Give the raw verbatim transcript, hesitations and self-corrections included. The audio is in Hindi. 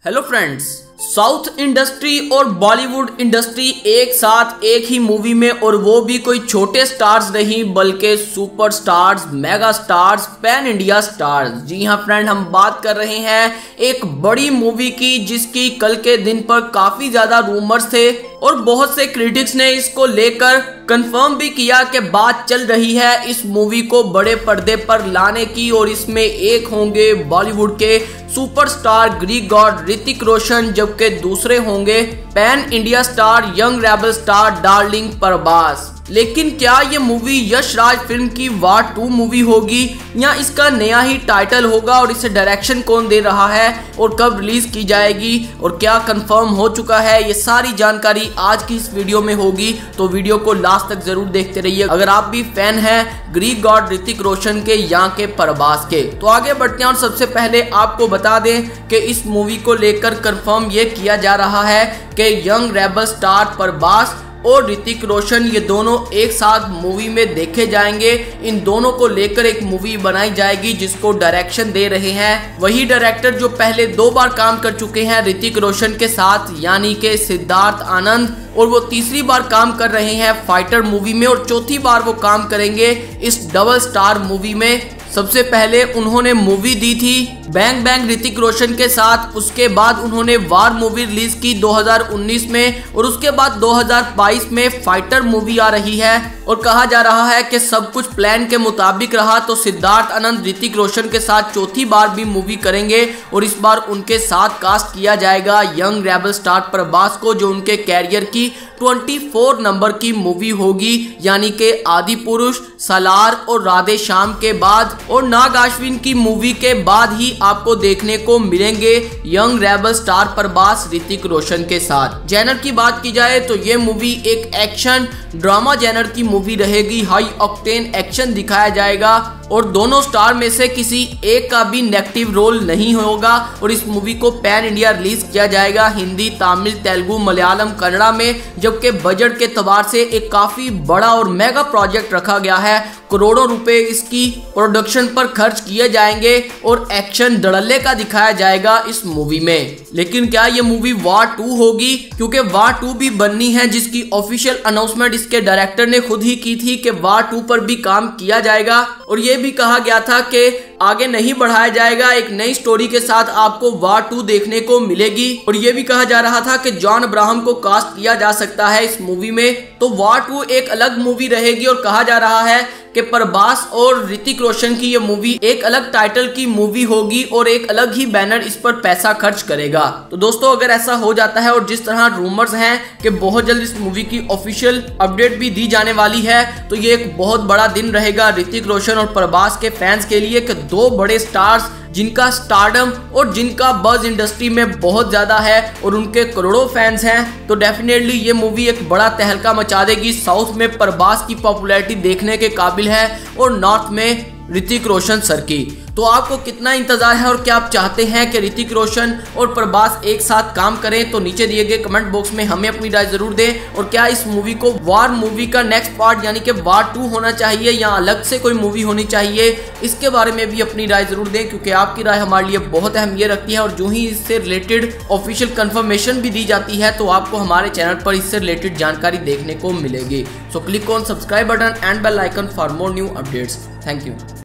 हेलो फ्रेंड्स, साउथ इंडस्ट्री और बॉलीवुड इंडस्ट्री एक साथ एक ही मूवी में, और वो भी कोई छोटे स्टार्स नहीं बल्कि super stars, mega stars, pan India stars. जी हाँ फ्रेंड, हम बात कर रहे हैं एक बड़ी मूवी की जिसकी कल के दिन पर काफी ज्यादा रूमर्स थे और बहुत से क्रिटिक्स ने इसको लेकर कंफर्म भी किया कि बात चल रही है इस मूवी को बड़े पर्दे पर लाने की, और इसमें एक होंगे बॉलीवुड के superstar Greek god Hrithik Roshan, जबकि दूसरे होंगे pan India star, young rebel star darling Prabhas. लेकिन क्या ये मूवी यश राज फिल्म की वार टू मूवी होगी या इसका नया ही टाइटल होगा, और इसे डायरेक्शन कौन दे रहा है और कब रिलीज की जाएगी और क्या कंफर्म हो चुका है, ये सारी जानकारी आज की इस वीडियो में होगी। तो वीडियो को लास्ट तक जरूर देखते रहिए अगर आप भी फैन हैं ग्रीक गॉड ऋतिक रोशन के या के प्रभास के। तो आगे बढ़ते हैं और सबसे पहले आपको बता दें कि इस मूवी को लेकर कंफर्म ये किया जा रहा है कि यंग रेबल स्टार प्रभास और ऋतिक रोशन ये दोनों एक साथ मूवी में देखे जाएंगे। इन दोनों को लेकर एक मूवी बनाई जाएगी जिसको डायरेक्शन दे रहे हैं वही डायरेक्टर जो पहले दो बार काम कर चुके हैं ऋतिक रोशन के साथ, यानी कि सिद्धार्थ आनंद, और वो तीसरी बार काम कर रहे हैं फाइटर मूवी में, और चौथी बार वो काम करेंगे इस डबल स्टार मूवी में। सबसे पहले उन्होंने मूवी दी थी बैंग बैंग ऋतिक रोशन के साथ, उसके बाद उन्होंने वार मूवी रिलीज की दो हज़ार उन्नीस में, और उसके बाद दो हज़ार बाईस में फाइटर मूवी आ रही है। और कहा जा रहा है कि सब कुछ प्लान के मुताबिक रहा तो सिद्धार्थ आनंद ऋतिक रोशन के साथ चौथी बार भी मूवी करेंगे, और इस बार उनके साथ कास्ट किया जाएगा यंग रेबल स्टार प्रभास को, जो उनके कैरियर की चौबीस नंबर की मूवी होगी, यानी कि आदि पुरुष, सलार और राधे श्याम के बाद और नाग अश्विन की मूवी के बाद ही आपको देखने को मिलेंगे young rebel star Prabhas Hrithik Roshan के साथ। जेनर की बात की जाए तो ये मूवी एक एक्शन ड्रामा जेनर की मूवी रहेगी। हाई ऑक्टेन एक्शन दिखाया जाएगा और दोनों स्टार में से किसी एक का भी नेगेटिव रोल नहीं होगा, और इस मूवी को पैन इंडिया रिलीज किया जाएगा हिंदी, तमिल, तेलुगु, मलयालम, कन्नड़ा में, जबकि बजट के एतबार से एक काफी बड़ा और मेगा प्रोजेक्ट रखा गया है। करोड़ों रुपए इसकी प्रोडक्शन पर खर्च किए जाएंगे और एक्शन धड़ल्ले का दिखाया जाएगा इस मूवी में। लेकिन क्या ये मूवी वार टू होगी, क्योंकि वार टू भी बननी है जिसकी ऑफिशियल अनाउंसमेंट इसके डायरेक्टर ने खुद ही की थी कि वार टू पर भी काम किया जाएगा, और ये भी कहा गया था कि आगे नहीं बढ़ाया जाएगा, एक नई स्टोरी के साथ आपको वार टू देखने को मिलेगी। और ये भी कहा जा रहा था कि जॉन अब्राहम को कास्ट किया जा सकता है इस मूवी में। तो वार टू एक अलग मूवी रहेगी, और कहा जा रहा है कि प्रभास और ऋतिक रोशन की ये मूवी एक अलग टाइटल की मूवी होगी और एक अलग ही बैनर इस पर पैसा खर्च करेगा। तो दोस्तों, अगर ऐसा हो जाता है और जिस तरह रूमर्स हैं कि बहुत जल्द इस मूवी की ऑफिशियल अपडेट भी दी जाने वाली है, तो ये एक बहुत बड़ा दिन रहेगा ऋतिक रोशन और प्रभास के फैंस के लिए कि दो बड़े स्टार्स जिनका स्टारडम और जिनका बज इंडस्ट्री में बहुत ज्यादा है और उनके करोड़ों फैंस हैं, तो डेफिनेटली ये मूवी एक बड़ा तहलका मचा देगी। साउथ में प्रभास की पॉपुलैरिटी देखने के काबिल है और नॉर्थ में ऋतिक रोशन सर की। तो आपको कितना इंतजार है और क्या आप चाहते हैं कि ऋतिक रोशन और प्रभास एक साथ काम करें, तो नीचे दिए गए कमेंट बॉक्स में हमें अपनी राय जरूर दें। और क्या इस मूवी को वार मूवी का नेक्स्ट पार्ट यानी कि वार टू होना चाहिए या अलग से कोई मूवी होनी चाहिए, इसके बारे में भी अपनी राय जरूर दें, क्योंकि आपकी राय हमारे लिए बहुत अहमियत रखती है। और जो ही इससे रिलेटेड ऑफिशियल कंफर्मेशन भी दी जाती है तो आपको हमारे चैनल पर इससे रिलेटेड जानकारी देखने को मिलेगी। So click on subscribe button and bell icon for more new updates. Thank you.